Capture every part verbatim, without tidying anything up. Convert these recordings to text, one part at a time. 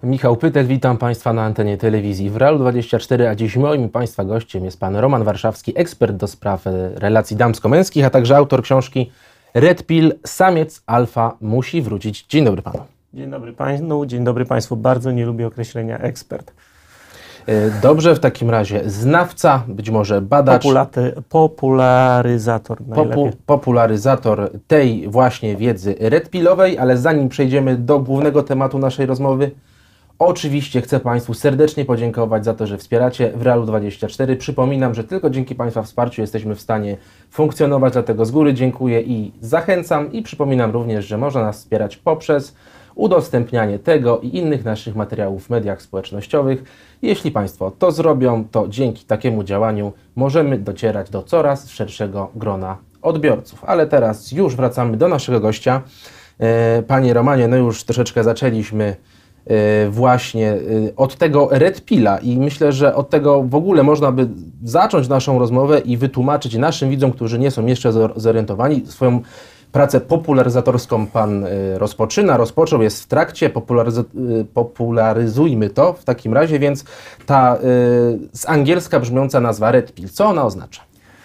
Michał Pytek, witam Państwa na antenie telewizji W R A L dwadzieścia cztery, a dziś moim Państwa gościem jest Pan Roman Warszawski, ekspert do spraw relacji damsko-męskich, a także autor książki Red Pill – Samiec alfa musi wrócić. Dzień dobry Panu. Dzień dobry Panu, dzień dobry Państwu. Bardzo nie lubię określenia ekspert. Dobrze, w takim razie znawca, być może badacz, Populaty, popularyzator popu, popularyzator tej właśnie wiedzy redpillowej, ale zanim przejdziemy do głównego tematu naszej rozmowy, oczywiście chcę Państwu serdecznie podziękować za to, że wspieracie W R A L dwadzieścia cztery. Przypominam, że tylko dzięki Państwa wsparciu jesteśmy w stanie funkcjonować, dlatego z góry dziękuję i zachęcam. I przypominam również, że można nas wspierać poprzez udostępnianie tego i innych naszych materiałów w mediach społecznościowych. Jeśli Państwo to zrobią, to dzięki takiemu działaniu możemy docierać do coraz szerszego grona odbiorców. Ale teraz już wracamy do naszego gościa. Panie Romanie, no już troszeczkę zaczęliśmy właśnie od tego Red Pilla i myślę, że od tego w ogóle można by zacząć naszą rozmowę i wytłumaczyć naszym widzom, którzy nie są jeszcze zorientowani. Swoją pracę popularyzatorską Pan rozpoczyna, rozpoczął, jest w trakcie, popularyz popularyzujmy to w takim razie, więc ta y, z angielska brzmiąca nazwa Red Pill, co ona oznacza?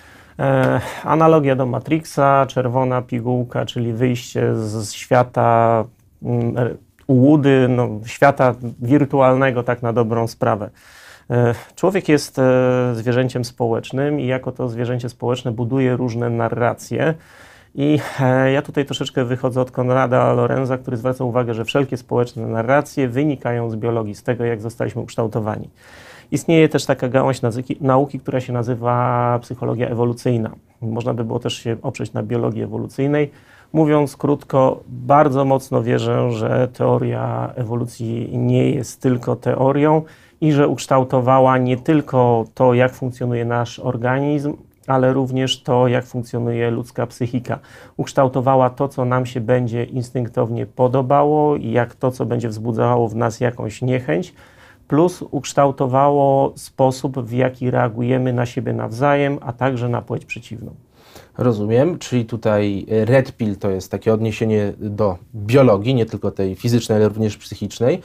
E, analogia do Matrixa, czerwona pigułka, czyli wyjście z świata mm, ułudy, no, świata wirtualnego, tak na dobrą sprawę. E, człowiek jest e, zwierzęciem społecznym i jako to zwierzęcie społeczne buduje różne narracje. I e, ja tutaj troszeczkę wychodzę od Konrada Lorenza, który zwraca uwagę, że wszelkie społeczne narracje wynikają z biologii, z tego, jak zostaliśmy ukształtowani. Istnieje też taka gałąź nauki, która się nazywa psychologia ewolucyjna. Można by było też się oprzeć na biologii ewolucyjnej. Mówiąc krótko, bardzo mocno wierzę, że teoria ewolucji nie jest tylko teorią i że ukształtowała nie tylko to, jak funkcjonuje nasz organizm, ale również to, jak funkcjonuje ludzka psychika. Ukształtowała to, co nam się będzie instynktownie podobało i jak to, co będzie wzbudzało w nas jakąś niechęć, plus ukształtowało sposób, w jaki reagujemy na siebie nawzajem, a także na płeć przeciwną. Rozumiem, czyli tutaj Red Pill to jest takie odniesienie do biologii, nie tylko tej fizycznej, ale również psychicznej.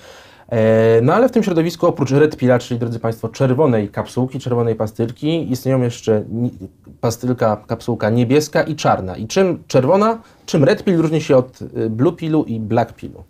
No ale w tym środowisku oprócz Red Pilla, czyli drodzy Państwo czerwonej kapsułki, czerwonej pastylki, istnieją jeszcze pastylka, kapsułka niebieska i czarna. I czym czerwona, czym Red Pill różni się od Blue Pillu i Black Pillu?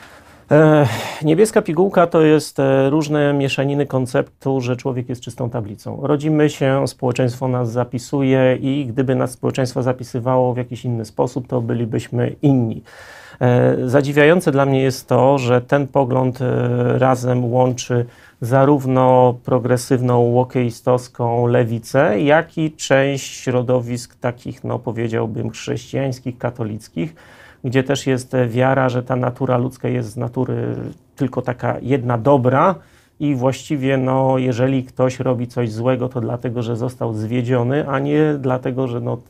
E, niebieska pigułka to jest e, różne mieszaniny konceptu, że człowiek jest czystą tablicą. Rodzimy się, społeczeństwo nas zapisuje i gdyby nas społeczeństwo zapisywało w jakiś inny sposób, to bylibyśmy inni. E, zadziwiające dla mnie jest to, że ten pogląd e, razem łączy zarówno progresywną, łokeistowską lewicę, jak i część środowisk takich, no powiedziałbym, chrześcijańskich, katolickich, gdzie też jest wiara, że ta natura ludzka jest z natury tylko taka jedna dobra i właściwie, no, jeżeli ktoś robi coś złego, to dlatego, że został zwiedziony, a nie dlatego, że no,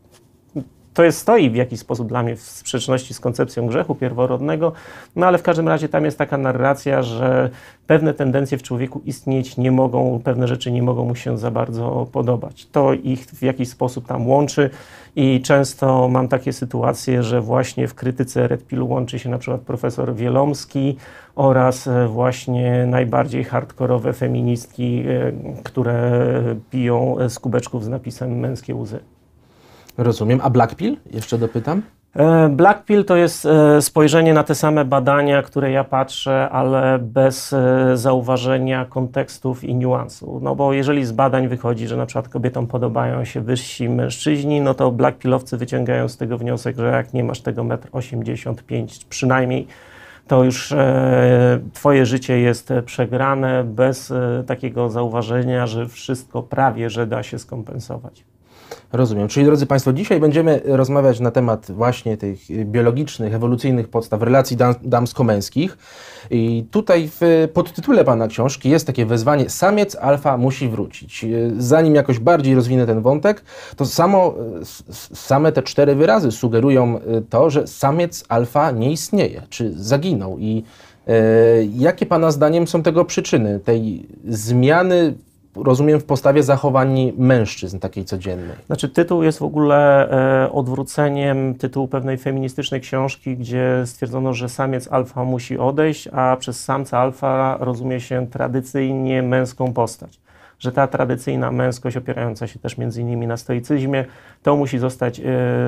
to jest, stoi w jakiś sposób dla mnie w sprzeczności z koncepcją grzechu pierworodnego, no ale w każdym razie tam jest taka narracja, że pewne tendencje w człowieku istnieć nie mogą, pewne rzeczy nie mogą mu się za bardzo podobać. To ich w jakiś sposób tam łączy i często mam takie sytuacje, że właśnie w krytyce Red Pillu łączy się na przykład profesor Wielomski oraz właśnie najbardziej hardkorowe feministki, które piją z kubeczków z napisem męskie łzy. Rozumiem. A Black Pill? Jeszcze dopytam. Black Pill to jest spojrzenie na te same badania, które ja patrzę, ale bez zauważenia kontekstów i niuansu. No bo jeżeli z badań wychodzi, że na przykład kobietom podobają się wyżsi mężczyźni, no to Black Pillowcy wyciągają z tego wniosek, że jak nie masz tego metr osiemdziesiąt pięć przynajmniej, to już e, twoje życie jest przegrane bez e, takiego zauważenia, że wszystko prawie, że da się skompensować. Rozumiem. Czyli drodzy Państwo, dzisiaj będziemy rozmawiać na temat właśnie tych biologicznych, ewolucyjnych podstaw relacji dam, damsko-męskich. I tutaj w podtytule Pana książki jest takie wezwanie: samiec alfa musi wrócić. Zanim jakoś bardziej rozwinę ten wątek, to samo, same te cztery wyrazy sugerują to, że samiec alfa nie istnieje, czy zaginął. I e, jakie Pana zdaniem są tego przyczyny, tej zmiany rozumiem, w postawie zachowań mężczyzn takiej codziennej. Znaczy tytuł jest w ogóle e, odwróceniem tytułu pewnej feministycznej książki, gdzie stwierdzono, że samiec alfa musi odejść, a przez samca alfa rozumie się tradycyjnie męską postać. Że ta tradycyjna męskość opierająca się też między innymi na stoicyzmie, to musi zostać e,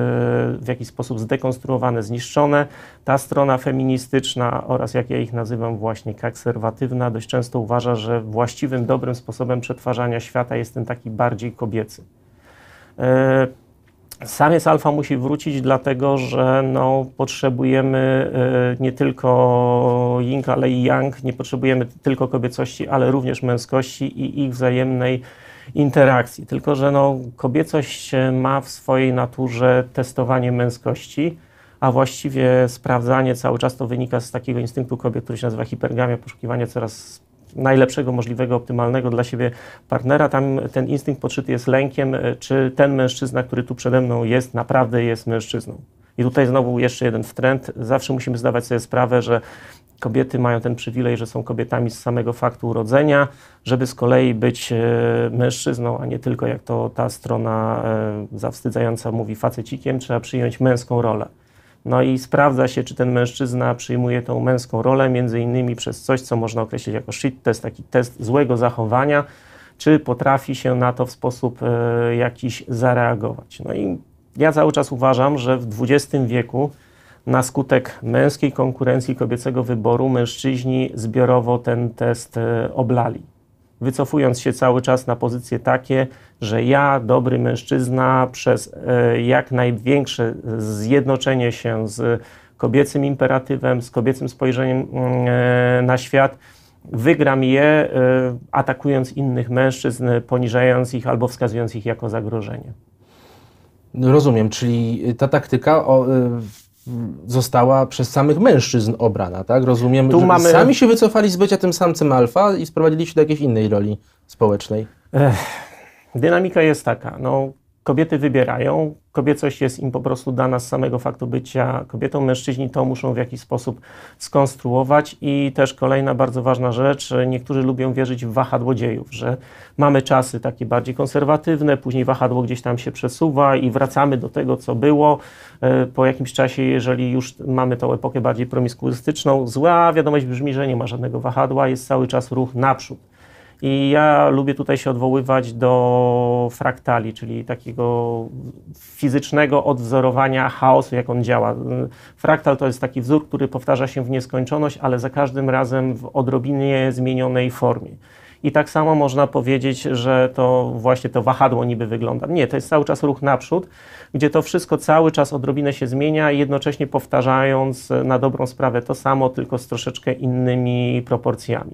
w jakiś sposób zdekonstruowane, zniszczone. Ta strona feministyczna oraz, jak ja ich nazywam, właśnie konserwatywna, dość często uważa, że właściwym, dobrym sposobem przetwarzania świata jest ten taki bardziej kobiecy. E, Samiec alfa musi wrócić, dlatego że no, potrzebujemy y, nie tylko yin, ale i yang, nie potrzebujemy tylko kobiecości, ale również męskości i ich wzajemnej interakcji. Tylko że no, kobiecość ma w swojej naturze testowanie męskości, a właściwie sprawdzanie cały czas to wynika z takiego instynktu kobiet, który się nazywa hipergamia, poszukiwanie coraz najlepszego, możliwego, optymalnego dla siebie partnera. Tam ten instynkt podszyty jest lękiem, czy ten mężczyzna, który tu przede mną jest, naprawdę jest mężczyzną. I tutaj znowu jeszcze jeden trend. Zawsze musimy zdawać sobie sprawę, że kobiety mają ten przywilej, że są kobietami z samego faktu urodzenia, żeby z kolei być mężczyzną, a nie tylko jak to ta strona zawstydzająca mówi facecikiem, trzeba przyjąć męską rolę. No i sprawdza się, czy ten mężczyzna przyjmuje tą męską rolę, między innymi przez coś, co można określić jako shit test, taki test złego zachowania, czy potrafi się na to w sposób e, jakiś zareagować. No i ja cały czas uważam, że w dwudziestym wieku na skutek męskiej konkurencji, kobiecego wyboru, mężczyźni zbiorowo ten test e, oblali. Wycofując się cały czas na pozycje takie, że ja, dobry mężczyzna, przez e, jak największe zjednoczenie się z kobiecym imperatywem, z kobiecym spojrzeniem e, na świat, wygram je, e, atakując innych mężczyzn, poniżając ich albo wskazując ich jako zagrożenie. Rozumiem, czyli ta taktyka o, y, została przez samych mężczyzn obrana, tak? Rozumiem, Tu że mamy... sami się wycofali z bycia tym samcem alfa i sprowadzili się do jakiejś innej roli społecznej. Ech, dynamika jest taka, no, kobiety wybierają, kobiecość jest im po prostu dana z samego faktu bycia kobietą, mężczyźni to muszą w jakiś sposób skonstruować i też kolejna bardzo ważna rzecz, niektórzy lubią wierzyć w wahadło dziejów, że mamy czasy takie bardziej konserwatywne, później wahadło gdzieś tam się przesuwa i wracamy do tego, co było. Po jakimś czasie, jeżeli już mamy tą epokę bardziej promiskuistyczną, zła wiadomość brzmi, że nie ma żadnego wahadła, jest cały czas ruch naprzód. I ja lubię tutaj się odwoływać do fraktali, czyli takiego fizycznego odwzorowania chaosu, jak on działa. Fraktal to jest taki wzór, który powtarza się w nieskończoność, ale za każdym razem w odrobinie zmienionej formie. I tak samo można powiedzieć, że to właśnie to wahadło niby wygląda. Nie, to jest cały czas ruch naprzód, gdzie to wszystko cały czas odrobinę się zmienia, jednocześnie powtarzając na dobrą sprawę to samo, tylko z troszeczkę innymi proporcjami.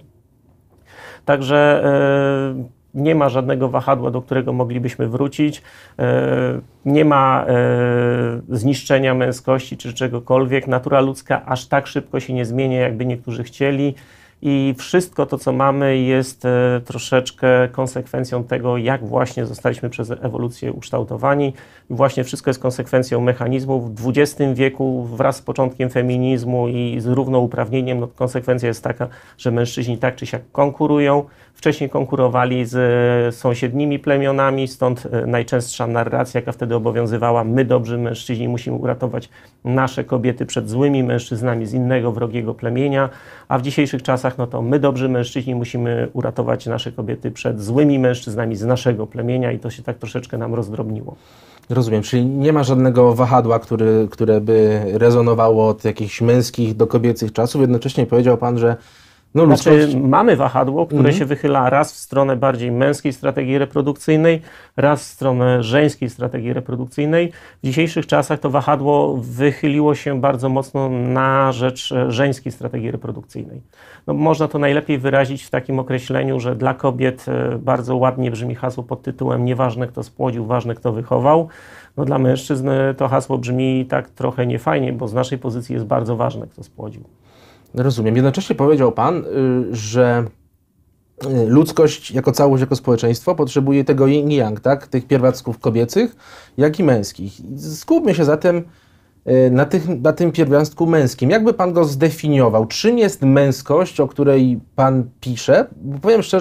Także e, nie ma żadnego wahadła, do którego moglibyśmy wrócić. E, nie ma e, zniszczenia męskości czy czegokolwiek. Natura ludzka aż tak szybko się nie zmienia, jakby niektórzy chcieli. I wszystko to, co mamy, jest e, troszeczkę konsekwencją tego, jak właśnie zostaliśmy przez ewolucję ukształtowani. I właśnie wszystko jest konsekwencją mechanizmów. W dwudziestym wieku wraz z początkiem feminizmu i z równouprawnieniem, no, konsekwencja jest taka, że mężczyźni tak czy siak konkurują. Wcześniej konkurowali z e, sąsiednimi plemionami, stąd e, najczęstsza narracja, jaka wtedy obowiązywała: my, dobrzy mężczyźni, musimy uratować nasze kobiety przed złymi mężczyznami z innego, wrogiego plemienia, a w dzisiejszych czasach no to my, dobrzy mężczyźni, musimy uratować nasze kobiety przed złymi mężczyznami z naszego plemienia i to się tak troszeczkę nam rozdrobniło. Rozumiem, czyli nie ma żadnego wahadła, który, które by rezonowało od jakichś męskich do kobiecych czasów. Jednocześnie powiedział Pan, że no ludzkość... Znaczy, mamy wahadło, które Mhm. się wychyla raz w stronę bardziej męskiej strategii reprodukcyjnej, raz w stronę żeńskiej strategii reprodukcyjnej. W dzisiejszych czasach to wahadło wychyliło się bardzo mocno na rzecz żeńskiej strategii reprodukcyjnej. No, można to najlepiej wyrazić w takim określeniu, że dla kobiet bardzo ładnie brzmi hasło pod tytułem nieważne kto spłodził, ważne kto wychował. No, dla mężczyzn to hasło brzmi tak trochę niefajnie, bo z naszej pozycji jest bardzo ważne kto spłodził. Rozumiem. Jednocześnie powiedział Pan, y, że y, ludzkość jako całość, jako społeczeństwo potrzebuje tego yin i yang, tak? Tych pierwiastków kobiecych, jak i męskich. Skupmy się zatem y, na, tych, na tym pierwiastku męskim. Jakby Pan go zdefiniował? Czym jest męskość, o której Pan pisze? Bo powiem szczerze,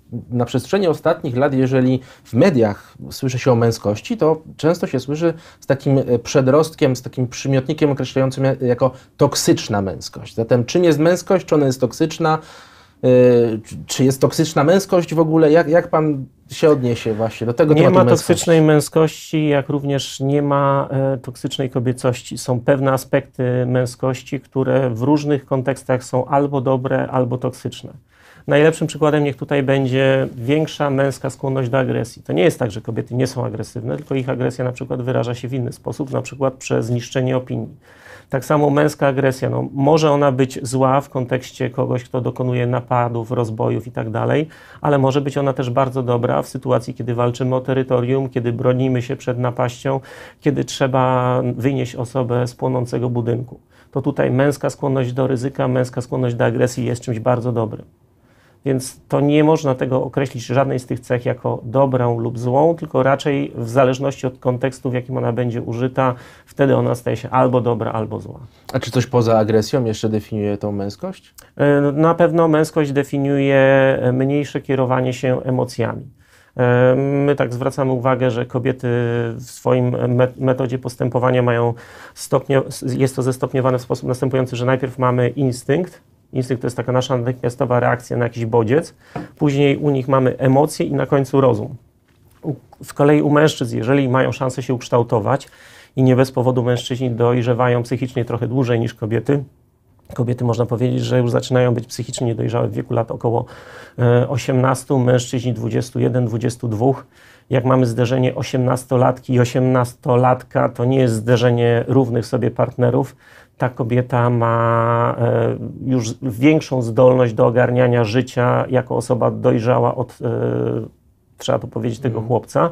na przestrzeni ostatnich lat, jeżeli w mediach słyszy się o męskości, to często się słyszy z takim przedrostkiem, z takim przymiotnikiem określającym jako toksyczna męskość. Zatem czym jest męskość? Czy ona jest toksyczna? Yy, czy jest toksyczna męskość w ogóle? Jak, jak pan się odniesie właśnie do tego Nie tematu ma męskości? toksycznej męskości, jak również nie ma e, toksycznej kobiecości. Są pewne aspekty męskości, które w różnych kontekstach są albo dobre, albo toksyczne. Najlepszym przykładem niech tutaj będzie większa męska skłonność do agresji. To nie jest tak, że kobiety nie są agresywne, tylko ich agresja na przykład wyraża się w inny sposób, na przykład przez niszczenie opinii. Tak samo męska agresja, no, może ona być zła w kontekście kogoś, kto dokonuje napadów, rozbojów i tak dalej, ale może być ona też bardzo dobra w sytuacji, kiedy walczymy o terytorium, kiedy bronimy się przed napaścią, kiedy trzeba wynieść osobę z płonącego budynku. To tutaj męska skłonność do ryzyka, męska skłonność do agresji jest czymś bardzo dobrym. Więc to nie można tego określić, żadnej z tych cech jako dobrą lub złą, tylko raczej w zależności od kontekstu, w jakim ona będzie użyta, wtedy ona staje się albo dobra, albo zła. A czy coś poza agresją jeszcze definiuje tą męskość? Na pewno męskość definiuje mniejsze kierowanie się emocjami. My tak zwracamy uwagę, że kobiety w swoim metodzie postępowania mają stopnio, jest to zestopniowane w sposób następujący, że najpierw mamy instynkt. Instynkt to jest taka nasza natychmiastowa reakcja na jakiś bodziec. Później u nich mamy emocje i na końcu rozum. Z kolei u mężczyzn, jeżeli mają szansę się ukształtować i nie bez powodu mężczyźni dojrzewają psychicznie trochę dłużej niż kobiety. Kobiety można powiedzieć, że już zaczynają być psychicznie dojrzałe w wieku lat około osiemnastu, mężczyźni dwudziestu jeden dwudziestu dwóch. Jak mamy zderzenie osiemnastolatki i osiemnastolatka, to nie jest zderzenie równych sobie partnerów. Ta kobieta ma już większą zdolność do ogarniania życia jako osoba dojrzała od, trzeba to powiedzieć, tego chłopca.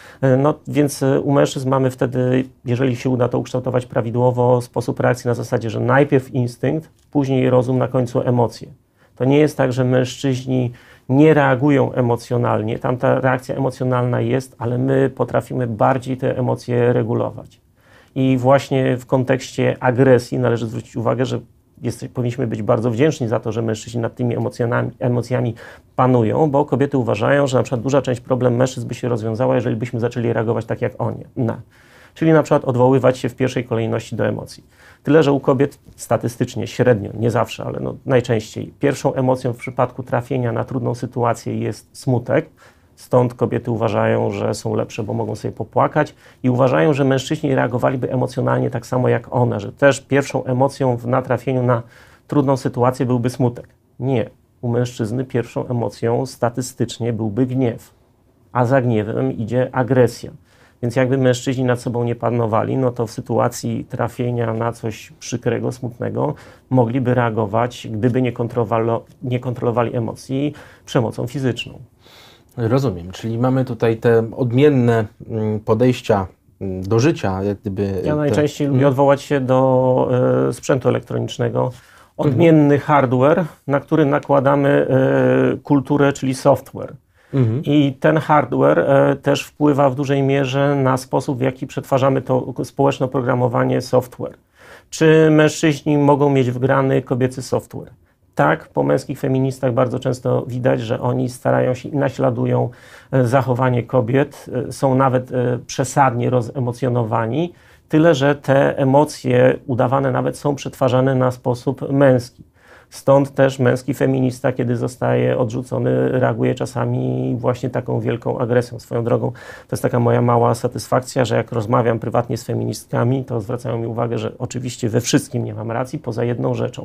No więc u mężczyzn mamy wtedy, jeżeli się uda to ukształtować prawidłowo, sposób reakcji na zasadzie, że najpierw instynkt, później rozum, na końcu emocje. To nie jest tak, że mężczyźni nie reagują emocjonalnie. Tam ta reakcja emocjonalna jest, ale my potrafimy bardziej te emocje regulować. I właśnie w kontekście agresji należy zwrócić uwagę, że jest, powinniśmy być bardzo wdzięczni za to, że mężczyźni nad tymi emocjami, emocjami panują, bo kobiety uważają, że na przykład duża część problem mężczyzn by się rozwiązała, jeżeli byśmy zaczęli reagować tak jak oni. No. Czyli na przykład odwoływać się w pierwszej kolejności do emocji. Tyle, że u kobiet statystycznie, średnio, nie zawsze, ale no najczęściej, pierwszą emocją w przypadku trafienia na trudną sytuację jest smutek. Stąd kobiety uważają, że są lepsze, bo mogą sobie popłakać i uważają, że mężczyźni reagowaliby emocjonalnie tak samo jak one, że też pierwszą emocją w natrafieniu na trudną sytuację byłby smutek. Nie. U mężczyzny pierwszą emocją statystycznie byłby gniew, a za gniewem idzie agresja. Więc jakby mężczyźni nad sobą nie panowali, no to w sytuacji trafienia na coś przykrego, smutnego, mogliby reagować, gdyby nie, nie kontrolowali emocji, przemocą fizyczną. Rozumiem, czyli mamy tutaj te odmienne podejścia do życia, jak gdyby... Ja najczęściej te... lubię odwołać się do y, sprzętu elektronicznego. Odmienny mhm. hardware, na który nakładamy y, kulturę, czyli software. Mhm. I ten hardware y, też wpływa w dużej mierze na sposób, w jaki przetwarzamy to społeczne oprogramowanie software. Czy mężczyźni mogą mieć wgrany kobiecy software? Tak, po męskich feministach bardzo często widać, że oni starają się i naśladują zachowanie kobiet, są nawet przesadnie rozemocjonowani, tyle że te emocje udawane nawet są przetwarzane na sposób męski. Stąd też męski feminista, kiedy zostaje odrzucony, reaguje czasami właśnie taką wielką agresją. Swoją drogą to jest taka moja mała satysfakcja, że jak rozmawiam prywatnie z feministkami, to zwracają mi uwagę, że oczywiście we wszystkim nie mam racji, poza jedną rzeczą,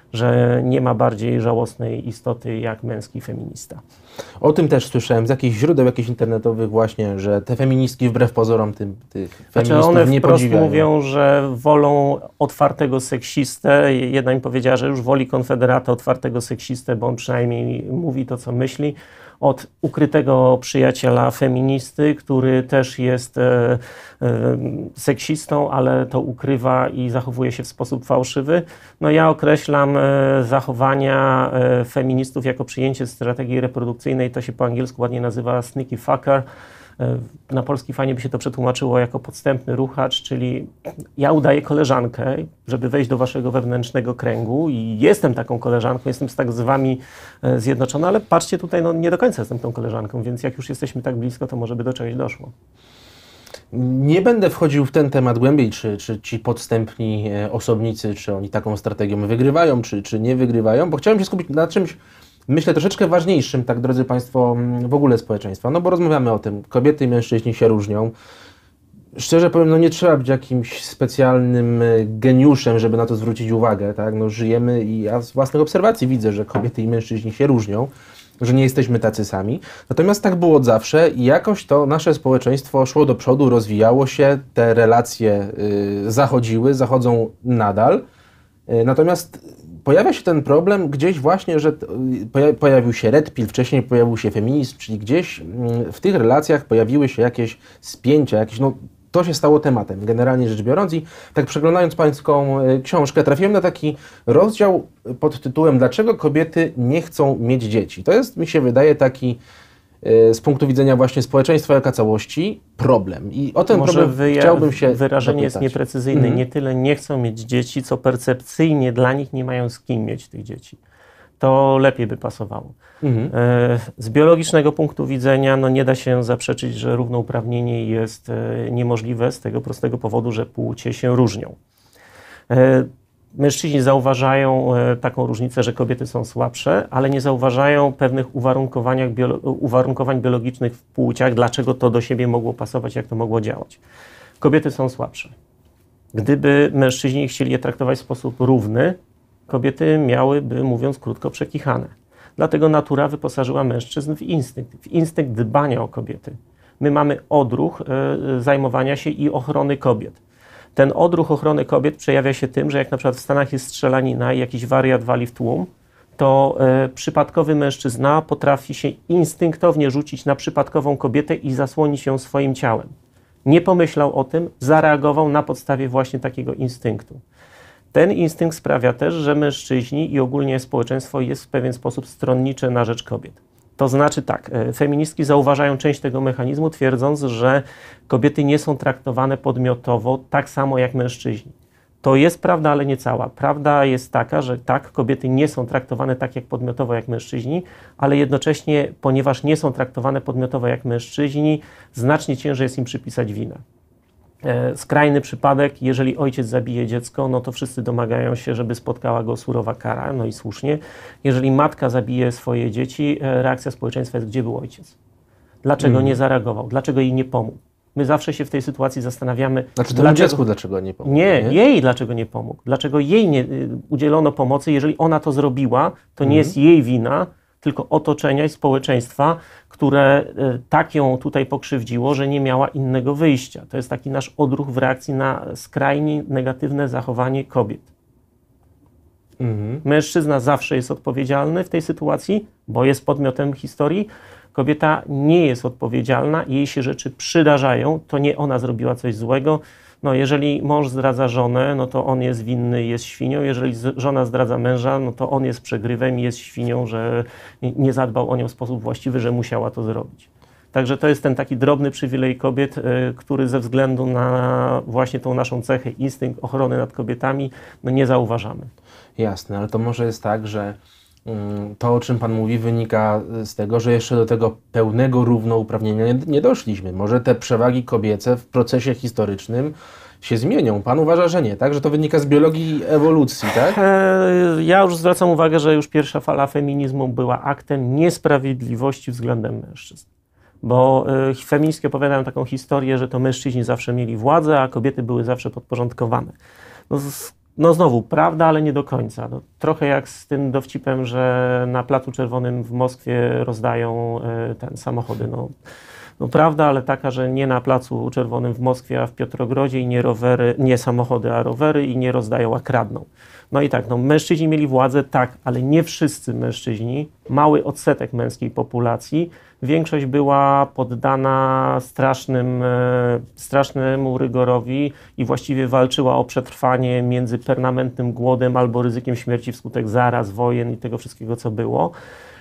że nie ma bardziej żałosnej istoty jak męski feminista. O tym też słyszałem z jakichś źródeł jakichś internetowych właśnie, że te feministki wbrew pozorom tym, tych feministów znaczy one nie wprost podziwiają. mówią, że wolą otwartego seksistę. Jedna mi powiedziała, że już woli konfederata otwartego seksistę, bo on przynajmniej mówi to, co myśli, od ukrytego przyjaciela feministy, który też jest e, e, seksistą, ale to ukrywa i zachowuje się w sposób fałszywy. No ja określam e, zachowania e, feministów jako przyjęcie strategii reprodukcyjnej, to się po angielsku ładnie nazywa sneaky fucker. Na polski fajnie by się to przetłumaczyło jako podstępny ruchacz, czyli ja udaję koleżankę, żeby wejść do waszego wewnętrznego kręgu i jestem taką koleżanką, jestem tak z wami zjednoczona, ale patrzcie tutaj, no nie do końca jestem tą koleżanką, więc jak już jesteśmy tak blisko, to może by do czegoś doszło. Nie będę wchodził w ten temat głębiej, czy, czy ci podstępni osobnicy, czy oni taką strategią wygrywają, czy, czy nie wygrywają, bo chciałem się skupić na czymś, myślę, troszeczkę ważniejszym, tak drodzy Państwo, w ogóle społeczeństwa, no bo rozmawiamy o tym, kobiety i mężczyźni się różnią. Szczerze powiem, no nie trzeba być jakimś specjalnym geniuszem, żeby na to zwrócić uwagę, tak? No żyjemy i ja z własnych obserwacji widzę, że kobiety i mężczyźni się różnią, że nie jesteśmy tacy sami. Natomiast tak było od zawsze i jakoś to nasze społeczeństwo szło do przodu, rozwijało się, te relacje y, zachodziły, zachodzą nadal. Y, natomiast pojawia się ten problem gdzieś właśnie, że y, pojawił się red pill, wcześniej pojawił się feminizm, czyli gdzieś y, w tych relacjach pojawiły się jakieś spięcia, jakieś, no to się stało tematem, generalnie rzecz biorąc i tak przeglądając pańską y, książkę, trafiłem na taki rozdział pod tytułem Dlaczego kobiety nie chcą mieć dzieci? To jest, mi się wydaje, taki y, z punktu widzenia właśnie społeczeństwa jako całości problem. I o ten Może problem wyja- chciałbym się wyrażenie jest zapytać. nieprecyzyjne. Mhm. Nie tyle nie chcą mieć dzieci, co percepcyjnie dla nich nie mają z kim mieć tych dzieci. To lepiej by pasowało. Mhm. E, Z biologicznego punktu widzenia no nie da się zaprzeczyć, że równouprawnienie jest e, niemożliwe z tego prostego powodu, że płcie się różnią. E, Mężczyźni zauważają e, taką różnicę, że kobiety są słabsze, ale nie zauważają pewnych uwarunkowaniach biolo- uwarunkowań biologicznych w płciach, dlaczego to do siebie mogło pasować, jak to mogło działać. Kobiety są słabsze. Gdyby mężczyźni chcieli je traktować w sposób równy, kobiety miałyby, mówiąc krótko, przekichane. Dlatego natura wyposażyła mężczyzn w instynkt, w instynkt dbania o kobiety. My mamy odruch y, zajmowania się i ochrony kobiet. Ten odruch ochrony kobiet przejawia się tym, że jak na przykład w Stanach jest strzelanina i jakiś wariat wali w tłum, to y, przypadkowy mężczyzna potrafi się instynktownie rzucić na przypadkową kobietę i zasłonić ją swoim ciałem. Nie pomyślał o tym, zareagował na podstawie właśnie takiego instynktu. Ten instynkt sprawia też, że mężczyźni i ogólnie społeczeństwo jest w pewien sposób stronnicze na rzecz kobiet. To znaczy tak, feministki zauważają część tego mechanizmu, twierdząc, że kobiety nie są traktowane podmiotowo tak samo jak mężczyźni. To jest prawda, ale nie cała. Prawda jest taka, że tak, kobiety nie są traktowane tak jak podmiotowo jak mężczyźni, ale jednocześnie, ponieważ nie są traktowane podmiotowo jak mężczyźni, znacznie ciężej jest im przypisać winę. Skrajny przypadek, jeżeli ojciec zabije dziecko, no to wszyscy domagają się, żeby spotkała go surowa kara, no i słusznie. Jeżeli matka zabije swoje dzieci, reakcja społeczeństwa jest, gdzie był ojciec? Dlaczego Mhm. nie zareagował? Dlaczego jej nie pomógł? My zawsze się w tej sytuacji zastanawiamy, Znaczy temu dziecku dlaczego nie pomógł? Nie, jej dlaczego nie pomógł? Dlaczego jej nie y, udzielono pomocy? Jeżeli ona to zrobiła, to nie Mhm. jest jej wina, tylko otoczenia i społeczeństwa, które y, tak ją tutaj pokrzywdziło, że nie miała innego wyjścia. To jest taki nasz odruch w reakcji na skrajnie negatywne zachowanie kobiet. Mhm. Mężczyzna zawsze jest odpowiedzialny w tej sytuacji, bo jest podmiotem historii. Kobieta nie jest odpowiedzialna, jej się rzeczy przydarzają, to nie ona zrobiła coś złego. No, jeżeli mąż zdradza żonę, no to on jest winny, jest świnią. Jeżeli z- żona zdradza męża, no to on jest przegrywem i jest świnią, że nie- nie zadbał o nią w sposób właściwy, że musiała to zrobić. Także to jest ten taki drobny przywilej kobiet, y, który ze względu na właśnie tą naszą cechę, instynkt ochrony nad kobietami, no nie zauważamy. Jasne, ale to może jest tak, że mm, to, o czym Pan mówi, wynika z tego, że jeszcze do tego pełnego równouprawnienia nie, nie doszliśmy. Może te przewagi kobiece w procesie historycznym się zmienią. Pan uważa, że nie, tak? Że to wynika z biologii ewolucji, tak? E, Ja już zwracam uwagę, że już pierwsza fala feminizmu była aktem niesprawiedliwości względem mężczyzn. Bo e, feministki opowiadają taką historię, że to mężczyźni zawsze mieli władzę, a kobiety były zawsze podporządkowane. No, z, no znowu, prawda, ale nie do końca. No, trochę jak z tym dowcipem, że na Placu Czerwonym w Moskwie rozdają e, ten samochody. No, no prawda, ale taka, że nie na Placu Czerwonym w Moskwie, a w Piotrogrodzie i nie rowery, nie samochody, a rowery i nie rozdają, a kradną. No i tak, no mężczyźni mieli władzę, tak, ale nie wszyscy mężczyźni, mały odsetek męskiej populacji, większość była poddana strasznym, e, strasznemu rygorowi i właściwie walczyła o przetrwanie między permanentnym głodem albo ryzykiem śmierci wskutek zaraz, wojen i tego wszystkiego, co było.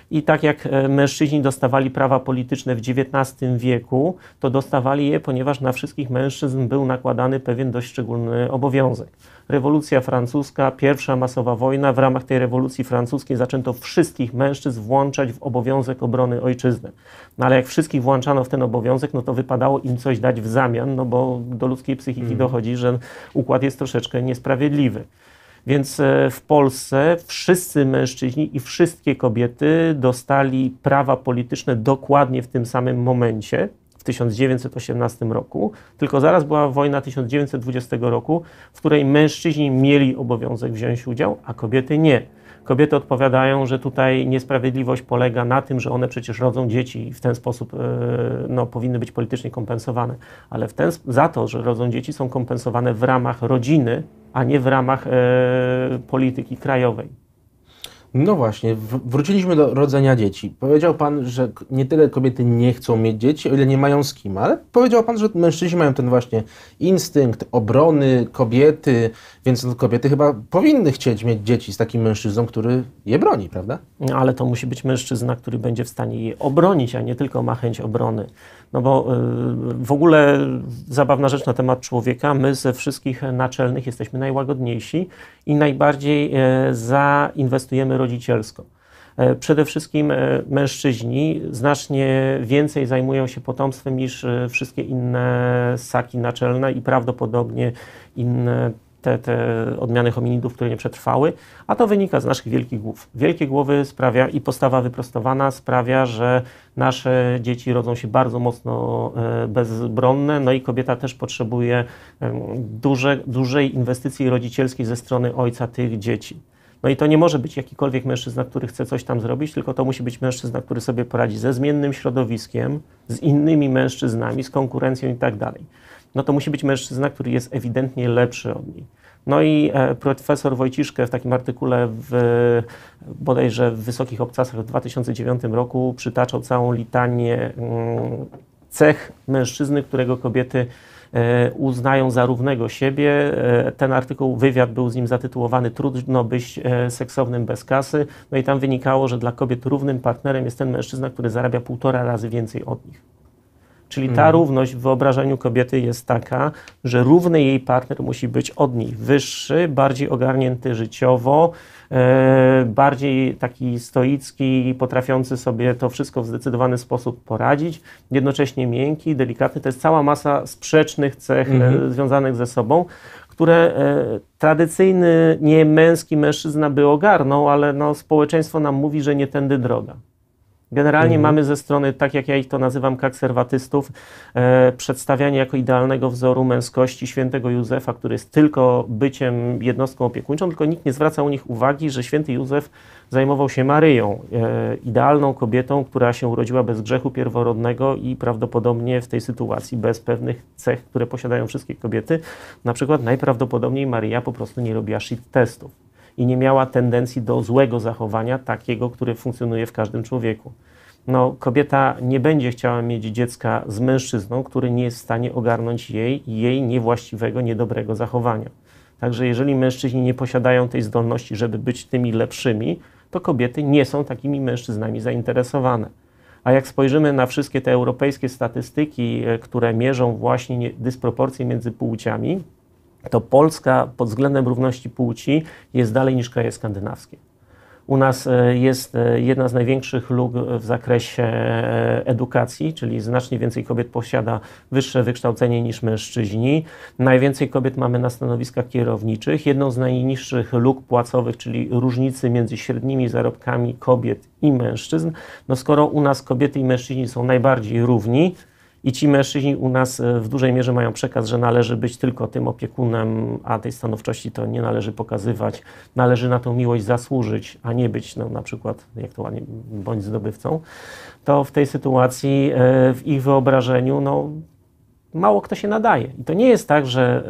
I tak jak mężczyźni dostawali prawa polityczne w dziewiętnastym wieku, to dostawali je, ponieważ na wszystkich mężczyzn był nakładany pewien dość szczególny obowiązek. Rewolucja francuska, pierwsza masowa wojna, w ramach tej rewolucji francuskiej zaczęto wszystkich mężczyzn włączać w obowiązek obrony ojczyzny. No ale jak wszystkich włączano w ten obowiązek, no to wypadało im coś dać w zamian, no bo do ludzkiej psychiki mm. dochodzi, że układ jest troszeczkę niesprawiedliwy. Więc w Polsce wszyscy mężczyźni i wszystkie kobiety dostali prawa polityczne dokładnie w tym samym momencie, w tysiąc dziewięćset osiemnastym roku, tylko zaraz była wojna tysiąc dziewięćset dwudziestego roku, w której mężczyźni mieli obowiązek wziąć udział, a kobiety nie. Kobiety odpowiadają, że tutaj niesprawiedliwość polega na tym, że one przecież rodzą dzieci i w ten sposób no, powinny być politycznie kompensowane. Ale w ten, za to, że rodzą dzieci, są kompensowane w ramach rodziny, a nie w ramach e, polityki krajowej. No właśnie, wróciliśmy do rodzenia dzieci. Powiedział Pan, że nie tyle kobiety nie chcą mieć dzieci, o ile nie mają z kim, ale powiedział Pan, że mężczyźni mają ten właśnie instynkt obrony kobiety, więc kobiety chyba powinny chcieć mieć dzieci z takim mężczyzną, który je broni, prawda? No, ale to musi być mężczyzna, który będzie w stanie je obronić, a nie tylko ma chęć obrony. No bo yy, w ogóle zabawna rzecz na temat człowieka, my ze wszystkich naczelnych jesteśmy najłagodniejsi i najbardziej yy, zainwestujemy rodzicielsko. Yy, przede wszystkim yy, mężczyźni znacznie więcej zajmują się potomstwem niż yy, wszystkie inne ssaki naczelne i prawdopodobnie inne Te, te odmiany hominidów, które nie przetrwały, a to wynika z naszych wielkich głów. Wielkie głowy sprawia i postawa wyprostowana sprawia, że nasze dzieci rodzą się bardzo mocno e, bezbronne, no i kobieta też potrzebuje e, duże, dużej inwestycji rodzicielskiej ze strony ojca tych dzieci. No i to nie może być jakikolwiek mężczyzna, który chce coś tam zrobić, tylko to musi być mężczyzna, który sobie poradzi ze zmiennym środowiskiem, z innymi mężczyznami, z konkurencją i tak dalej. No to musi być mężczyzna, który jest ewidentnie lepszy od niej. No i e, profesor Wojciszkę w takim artykule w, bodajże w Wysokich Obcasach w dwa tysiące dziewiątym roku przytaczał całą litanię mm, cech mężczyzny, którego kobiety e, uznają za równego siebie. E, ten artykuł, wywiad był z nim zatytułowany "Trudno być e, seksownym bez kasy". No i tam wynikało, że dla kobiet równym partnerem jest ten mężczyzna, który zarabia półtora razy więcej od nich. Czyli ta mhm. równość w wyobrażeniu kobiety jest taka, że równy jej partner musi być od niej wyższy, bardziej ogarnięty życiowo, e, bardziej taki stoicki, potrafiący sobie to wszystko w zdecydowany sposób poradzić, jednocześnie miękki, delikatny. To jest cała masa sprzecznych cech mhm. e, związanych ze sobą, które e, tradycyjny, nie męski mężczyzna by ogarnął, ale no, społeczeństwo nam mówi, że nie tędy droga. Generalnie mhm. mamy ze strony, tak jak ja ich to nazywam, kakserwatystów, e, przedstawianie jako idealnego wzoru męskości świętego Józefa, który jest tylko byciem jednostką opiekuńczą, tylko nikt nie zwraca u nich uwagi, że święty Józef zajmował się Maryją, e, idealną kobietą, która się urodziła bez grzechu pierworodnego i prawdopodobnie w tej sytuacji bez pewnych cech, które posiadają wszystkie kobiety. Na przykład najprawdopodobniej Maryja po prostu nie robiła shit testów i nie miała tendencji do złego zachowania, takiego, które funkcjonuje w każdym człowieku. No, kobieta nie będzie chciała mieć dziecka z mężczyzną, który nie jest w stanie ogarnąć jej i jej niewłaściwego, niedobrego zachowania. Także jeżeli mężczyźni nie posiadają tej zdolności, żeby być tymi lepszymi, to kobiety nie są takimi mężczyznami zainteresowane. A jak spojrzymy na wszystkie te europejskie statystyki, które mierzą właśnie dysproporcje między płciami, to Polska pod względem równości płci jest dalej niż kraje skandynawskie. U nas jest jedna z największych luk w zakresie edukacji, czyli znacznie więcej kobiet posiada wyższe wykształcenie niż mężczyźni. Najwięcej kobiet mamy na stanowiskach kierowniczych. Jedną z najniższych luk płacowych, czyli różnicy między średnimi zarobkami kobiet i mężczyzn. No skoro u nas kobiety i mężczyźni są najbardziej równi, i ci mężczyźni u nas w dużej mierze mają przekaz, że należy być tylko tym opiekunem, a tej stanowczości to nie należy pokazywać. Należy na tą miłość zasłużyć, a nie być no, na przykład, jak to ładnie, bądź zdobywcą. To w tej sytuacji, w ich wyobrażeniu, no, mało kto się nadaje. I to nie jest tak, że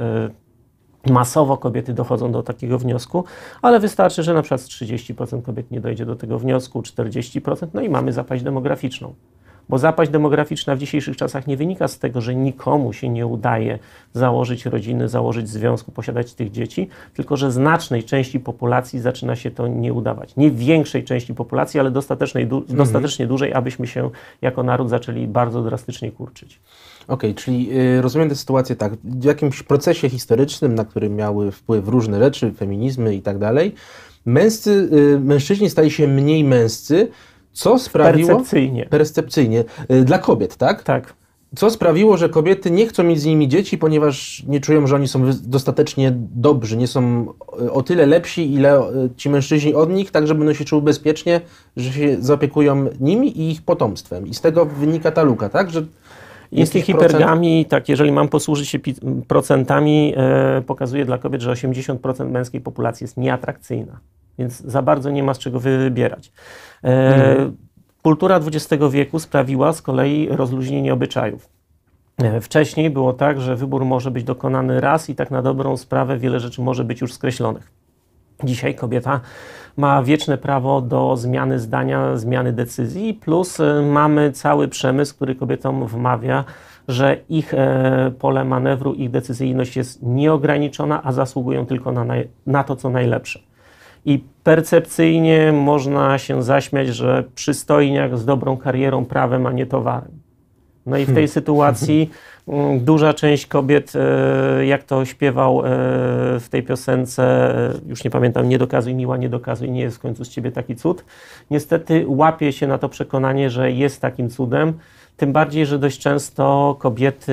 masowo kobiety dochodzą do takiego wniosku, ale wystarczy, że na przykład trzydzieści procent kobiet nie dojdzie do tego wniosku, czterdzieści procent, no i mamy zapaść demograficzną. Bo zapaść demograficzna w dzisiejszych czasach nie wynika z tego, że nikomu się nie udaje założyć rodziny, założyć związku, posiadać tych dzieci, tylko że znacznej części populacji zaczyna się to nie udawać. Nie większej części populacji, ale dostatecznej, du mhm. dostatecznie dużej, abyśmy się jako naród zaczęli bardzo drastycznie kurczyć. Okej, okay, czyli y, rozumiem tę sytuację tak, w jakimś procesie historycznym, na który miały wpływ różne rzeczy, feminizmy i tak dalej, męscy, y, mężczyźni stali się mniej męscy, co sprawiło... Percepcyjnie. Percepcyjnie. Y, dla kobiet, tak? Tak. Co sprawiło, że kobiety nie chcą mieć z nimi dzieci, ponieważ nie czują, że oni są dostatecznie dobrzy, nie są o tyle lepsi, ile ci mężczyźni od nich, tak żeby one się czuły bezpiecznie, że się zaopiekują nimi i ich potomstwem. I z tego wynika ta luka, tak? Że Instynkt hipergamii, tak, jeżeli mam posłużyć się procentami, e, pokazuje dla kobiet, że osiemdziesiąt procent męskiej populacji jest nieatrakcyjna, więc za bardzo nie ma z czego wybierać. E, mhm. Kultura dwudziestego wieku sprawiła z kolei rozluźnienie obyczajów. E, wcześniej było tak, że wybór może być dokonany raz i tak na dobrą sprawę wiele rzeczy może być już skreślonych. Dzisiaj kobieta ma wieczne prawo do zmiany zdania, zmiany decyzji, plus mamy cały przemysł, który kobietom wmawia, że ich e, pole manewru, ich decyzyjność jest nieograniczona, a zasługują tylko na, naj, na to, co najlepsze. I percepcyjnie można się zaśmiać, że przystojniak z dobrą karierą, prawem, a nie towarem. No i w tej sytuacji duża część kobiet, jak to śpiewał w tej piosence, już nie pamiętam, nie dokazuj miła, nie dokazuj, nie jest w końcu z ciebie taki cud, niestety łapie się na to przekonanie, że jest takim cudem, tym bardziej, że dość często kobiety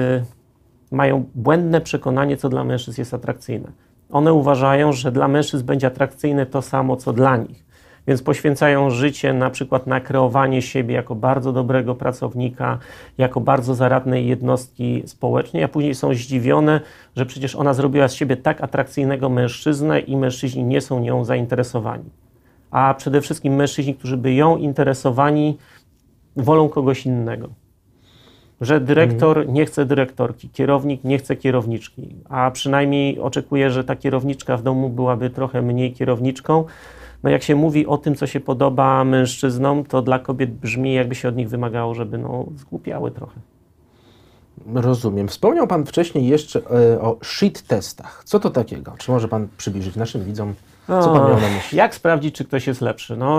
mają błędne przekonanie, co dla mężczyzn jest atrakcyjne. One uważają, że dla mężczyzn będzie atrakcyjne to samo, co dla nich. Więc poświęcają życie na przykład na kreowanie siebie jako bardzo dobrego pracownika, jako bardzo zaradnej jednostki społecznej, a później są zdziwione, że przecież ona zrobiła z siebie tak atrakcyjnego mężczyznę i mężczyźni nie są nią zainteresowani. A przede wszystkim mężczyźni, którzy by ją interesowani, wolą kogoś innego. Że dyrektor mhm. nie chce dyrektorki, kierownik nie chce kierowniczki, a przynajmniej oczekuje, że ta kierowniczka w domu byłaby trochę mniej kierowniczką. No jak się mówi o tym, co się podoba mężczyznom, to dla kobiet brzmi, jakby się od nich wymagało, żeby no, zgłupiały trochę. Rozumiem. Wspomniał Pan wcześniej jeszcze e, o shit testach. Co to takiego? Czy może Pan przybliżyć naszym widzom, co Pan miał na myśli? Jak sprawdzić, czy ktoś jest lepszy? No,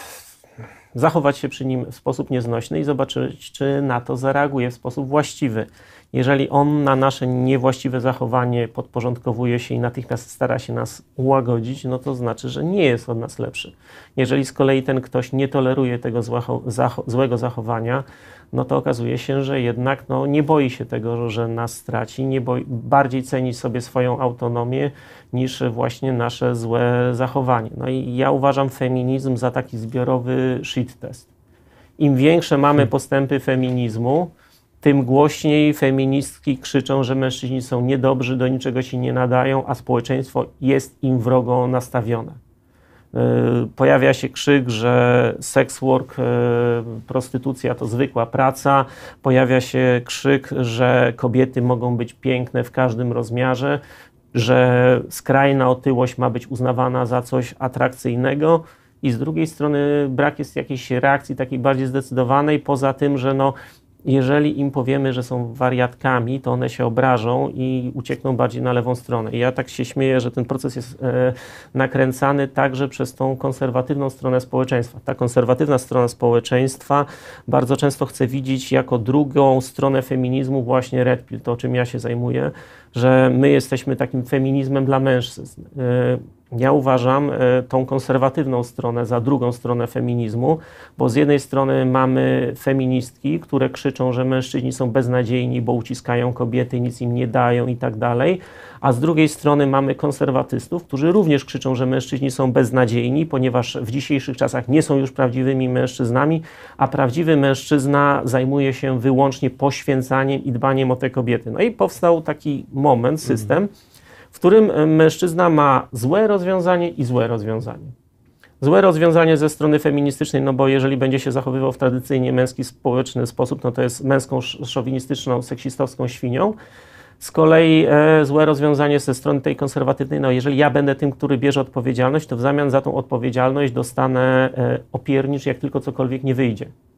zachować się przy nim w sposób nieznośny i zobaczyć, czy na to zareaguje w sposób właściwy. Jeżeli on na nasze niewłaściwe zachowanie podporządkowuje się i natychmiast stara się nas ułagodzić, no to znaczy, że nie jest od nas lepszy. Jeżeli z kolei ten ktoś nie toleruje tego złacho, zacho, złego zachowania, no to okazuje się, że jednak no, nie boi się tego, że nas straci, nie boi, bardziej ceni sobie swoją autonomię niż właśnie nasze złe zachowanie. No i ja uważam feminizm za taki zbiorowy shit test. Im większe mamy postępy feminizmu, tym głośniej feministki krzyczą, że mężczyźni są niedobrzy, do niczego się nie nadają, a społeczeństwo jest im wrogo nastawione. Pojawia się krzyk, że sex work, prostytucja to zwykła praca. Pojawia się krzyk, że kobiety mogą być piękne w każdym rozmiarze, że skrajna otyłość ma być uznawana za coś atrakcyjnego. I z drugiej strony brak jest jakiejś reakcji takiej bardziej zdecydowanej, poza tym, że no, jeżeli im powiemy, że są wariatkami, to one się obrażą i uciekną bardziej na lewą stronę. I ja tak się śmieję, że ten proces jest e, nakręcany także przez tą konserwatywną stronę społeczeństwa. Ta konserwatywna strona społeczeństwa bardzo często chce widzieć jako drugą stronę feminizmu właśnie red pill, to czym ja się zajmuję, że my jesteśmy takim feminizmem dla mężczyzn. E, Ja uważam tą konserwatywną stronę za drugą stronę feminizmu, bo z jednej strony mamy feministki, które krzyczą, że mężczyźni są beznadziejni, bo uciskają kobiety, nic im nie dają i tak dalej, a z drugiej strony mamy konserwatystów, którzy również krzyczą, że mężczyźni są beznadziejni, ponieważ w dzisiejszych czasach nie są już prawdziwymi mężczyznami, a prawdziwy mężczyzna zajmuje się wyłącznie poświęcaniem i dbaniem o te kobiety. No i powstał taki moment, system, w którym mężczyzna ma złe rozwiązanie i złe rozwiązanie. Złe rozwiązanie ze strony feministycznej, no bo jeżeli będzie się zachowywał w tradycyjnie męski społeczny sposób, no to jest męską, szowinistyczną, seksistowską świnią. Z kolei e, złe rozwiązanie ze strony tej konserwatywnej, no jeżeli ja będę tym, który bierze odpowiedzialność, to w zamian za tą odpowiedzialność dostanę e, opiernicz, jak tylko cokolwiek nie wyjdzie.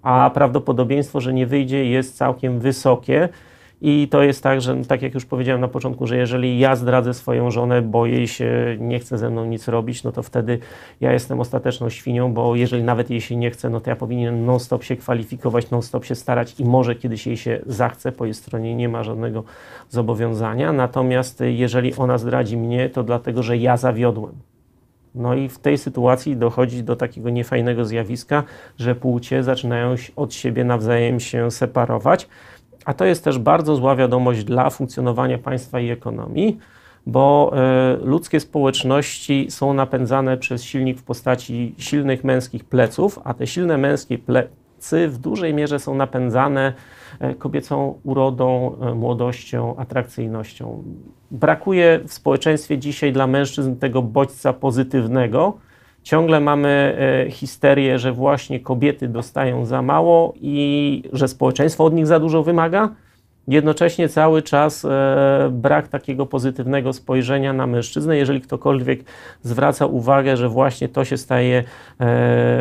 a prawdopodobieństwo, że nie wyjdzie, jest całkiem wysokie. I to jest tak, że no, tak jak już powiedziałem na początku, że jeżeli ja zdradzę swoją żonę, bo jej się nie chce ze mną nic robić, no to wtedy ja jestem ostateczną świnią, bo jeżeli nawet jej się nie chce, no to ja powinienem non-stop się kwalifikować, non-stop się starać i może kiedyś jej się zachce, po jej stronie nie ma żadnego zobowiązania. Natomiast jeżeli ona zdradzi mnie, to dlatego, że ja zawiodłem. No i w tej sytuacji dochodzi do takiego niefajnego zjawiska, że płcie zaczynają od siebie nawzajem się separować. A to jest też bardzo zła wiadomość dla funkcjonowania państwa i ekonomii, bo y, ludzkie społeczności są napędzane przez silnik w postaci silnych męskich pleców, a te silne męskie plecy w dużej mierze są napędzane y, kobiecą urodą, y, młodością, atrakcyjnością. Brakuje w społeczeństwie dzisiaj dla mężczyzn tego bodźca pozytywnego. Ciągle mamy e, histerię, że właśnie kobiety dostają za mało i że społeczeństwo od nich za dużo wymaga. Jednocześnie cały czas e, brak takiego pozytywnego spojrzenia na mężczyznę. Jeżeli ktokolwiek zwraca uwagę, że właśnie to się staje e,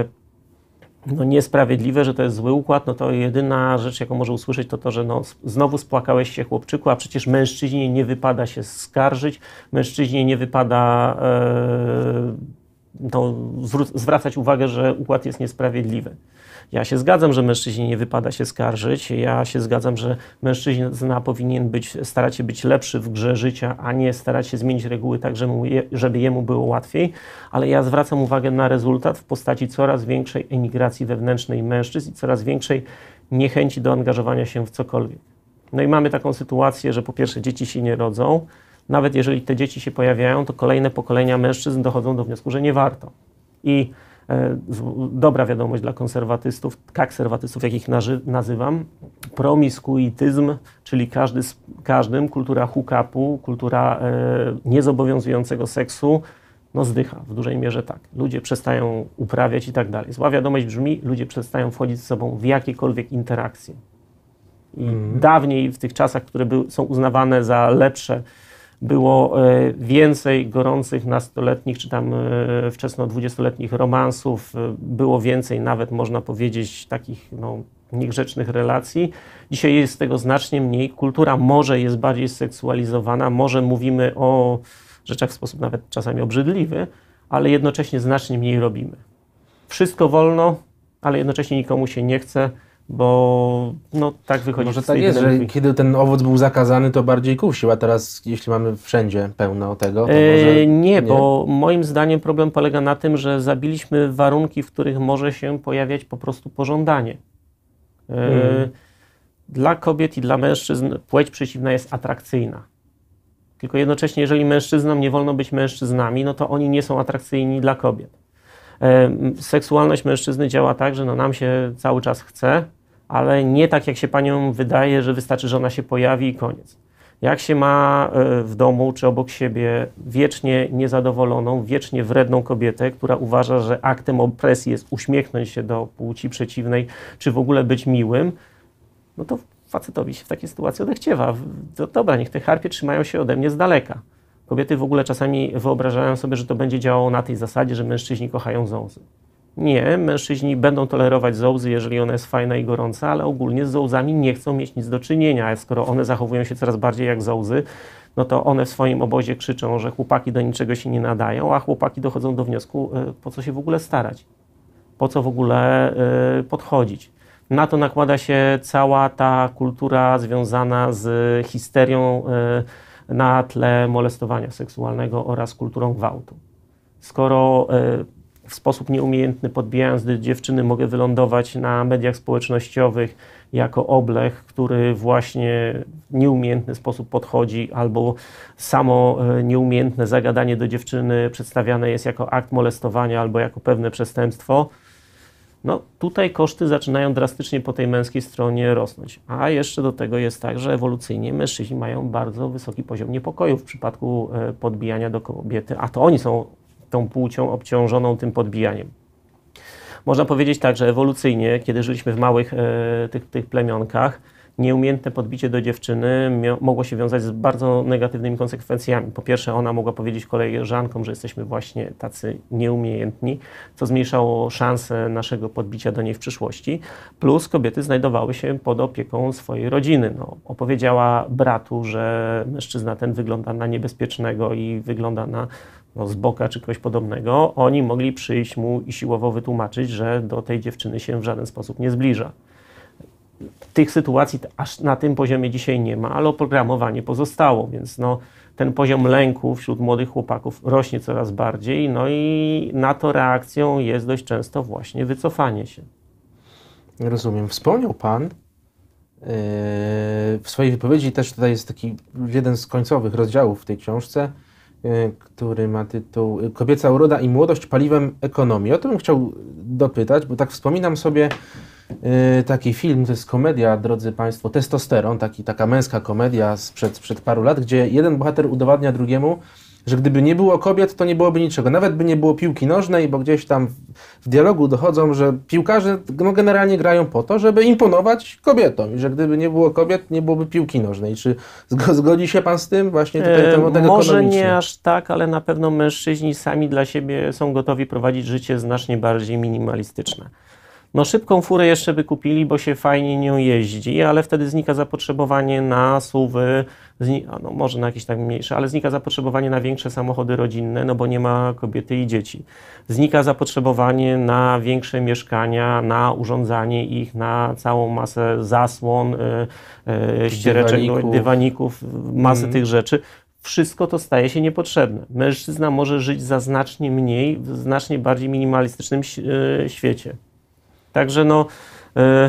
no niesprawiedliwe, że to jest zły układ, no to jedyna rzecz, jaką może usłyszeć, to to, że no, znowu spłakałeś się, chłopczyku, a przecież mężczyźnie nie wypada się skarżyć, mężczyźnie nie wypada e, to zwracać uwagę, że układ jest niesprawiedliwy. Ja się zgadzam, że mężczyźnie nie wypada się skarżyć. Ja się zgadzam, że mężczyzna powinien być, starać się być lepszy w grze życia, a nie starać się zmienić reguły tak, żeby jemu było łatwiej. Ale ja zwracam uwagę na rezultat w postaci coraz większej emigracji wewnętrznej mężczyzn i coraz większej niechęci do angażowania się w cokolwiek. No i mamy taką sytuację, że po pierwsze dzieci się nie rodzą. Nawet jeżeli te dzieci się pojawiają, to kolejne pokolenia mężczyzn dochodzą do wniosku, że nie warto. I e, z, dobra wiadomość dla konserwatystów, kakserwatystów, jak ich naży, nazywam, promiskuityzm, czyli każdy z każdym, kultura hookupu, kultura e, niezobowiązującego seksu, no zdycha, w dużej mierze tak. Ludzie przestają uprawiać i tak dalej. Zła wiadomość brzmi, ludzie przestają wchodzić z sobą w jakiekolwiek interakcje. I mm. dawniej, w tych czasach, które by, są uznawane za lepsze, było więcej gorących nastoletnich, czy tam wczesno dwudziestoletnich romansów, było więcej nawet, można powiedzieć, takich no, niegrzecznych relacji. Dzisiaj jest tego znacznie mniej. Kultura może jest bardziej seksualizowana, może mówimy o rzeczach w sposób nawet czasami obrzydliwy, ale jednocześnie znacznie mniej robimy. Wszystko wolno, ale jednocześnie nikomu się nie chce, bo no tak wychodzi. Może tak jest, że kiedy ten owoc był zakazany, to bardziej kusił, a teraz jeśli mamy wszędzie pełno tego, to może... E, nie, nie, bo moim zdaniem problem polega na tym, że zabiliśmy warunki, w których może się pojawiać po prostu pożądanie. E, hmm. Dla kobiet i dla mężczyzn płeć przeciwna jest atrakcyjna. Tylko jednocześnie, jeżeli mężczyznom nie wolno być mężczyznami, no to oni nie są atrakcyjni dla kobiet. E, seksualność mężczyzny działa tak, że no nam się cały czas chce, ale nie tak, jak się paniom wydaje, że wystarczy, że ona się pojawi i koniec. Jak się ma w domu czy obok siebie wiecznie niezadowoloną, wiecznie wredną kobietę, która uważa, że aktem opresji jest uśmiechnąć się do płci przeciwnej, czy w ogóle być miłym, no to facetowi się w takiej sytuacji odechciewa. To dobra, niech te harpie trzymają się ode mnie z daleka. Kobiety w ogóle czasami wyobrażają sobie, że to będzie działało na tej zasadzie, że mężczyźni kochają zołzy. Nie, mężczyźni będą tolerować zołzy, jeżeli ona jest fajna i gorąca, ale ogólnie z zołzami nie chcą mieć nic do czynienia, a skoro one zachowują się coraz bardziej jak zołzy, no to one w swoim obozie krzyczą, że chłopaki do niczego się nie nadają, a chłopaki dochodzą do wniosku, po co się w ogóle starać, po co w ogóle podchodzić. Na to nakłada się cała ta kultura związana z histerią na tle molestowania seksualnego oraz kulturą gwałtu. Skoro w sposób nieumiejętny, podbijając do dziewczyny, mogę wylądować na mediach społecznościowych jako oblech, który właśnie w nieumiejętny sposób podchodzi, albo samo nieumiejętne zagadanie do dziewczyny przedstawiane jest jako akt molestowania albo jako pewne przestępstwo, no tutaj koszty zaczynają drastycznie po tej męskiej stronie rosnąć. A jeszcze do tego jest tak, że ewolucyjnie mężczyźni mają bardzo wysoki poziom niepokoju w przypadku podbijania do kobiety, a to oni są tą płcią obciążoną tym podbijaniem. Można powiedzieć tak, że ewolucyjnie, kiedy żyliśmy w małych e, tych, tych plemionkach, Nieumiejętne podbicie do dziewczyny mogło się wiązać z bardzo negatywnymi konsekwencjami. Po pierwsze, ona mogła powiedzieć koleżankom, że jesteśmy właśnie tacy nieumiejętni, co zmniejszało szanse naszego podbicia do niej w przyszłości. Plus kobiety znajdowały się pod opieką swojej rodziny. No, opowiedziała bratu, że mężczyzna ten wygląda na niebezpiecznego i wygląda na no, z boka czy kogoś podobnego. Oni mogli przyjść mu i siłowo wytłumaczyć, że do tej dziewczyny się w żaden sposób nie zbliża. Tych sytuacji aż na tym poziomie dzisiaj nie ma, ale oprogramowanie pozostało, więc no, ten poziom lęku wśród młodych chłopaków rośnie coraz bardziej, no i na to reakcją jest dość często właśnie wycofanie się. Rozumiem. Wspomniał Pan yy, w swojej wypowiedzi, też tutaj jest taki jeden z końcowych rozdziałów w tej książce, yy, który ma tytuł Kobieca uroda i młodość paliwem ekonomii. O to bym chciał dopytać, bo tak wspominam sobie Yy, taki film, to jest komedia, drodzy Państwo, Testosteron, taki, taka męska komedia sprzed, sprzed paru lat, gdzie jeden bohater udowadnia drugiemu, że gdyby nie było kobiet, to nie byłoby niczego. Nawet by nie było piłki nożnej, bo gdzieś tam w, w dialogu dochodzą, że piłkarze no, generalnie grają po to, żeby imponować kobietom i że gdyby nie było kobiet, nie byłoby piłki nożnej. Czy zgodzi się Pan z tym? Właśnie tutaj ten wątek e, Może ekonomiczny. nie aż tak, ale na pewno mężczyźni sami dla siebie są gotowi prowadzić życie znacznie bardziej minimalistyczne. No szybką furę jeszcze by kupili, bo się fajnie nią jeździ, ale wtedy znika zapotrzebowanie na suwy, no może na jakieś tak mniejsze, ale znika zapotrzebowanie na większe samochody rodzinne, no bo nie ma kobiety i dzieci. Znika zapotrzebowanie na większe mieszkania, na urządzanie ich, na całą masę zasłon, yy, ściereczek, dywaników, dywaników masy mm. tych rzeczy. Wszystko to staje się niepotrzebne. Mężczyzna może żyć za znacznie mniej, w znacznie bardziej minimalistycznym yy, świecie. Także no, e,